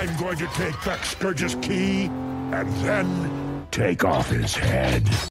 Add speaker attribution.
Speaker 1: I'm going to take back Scourge's key, and then take off his head.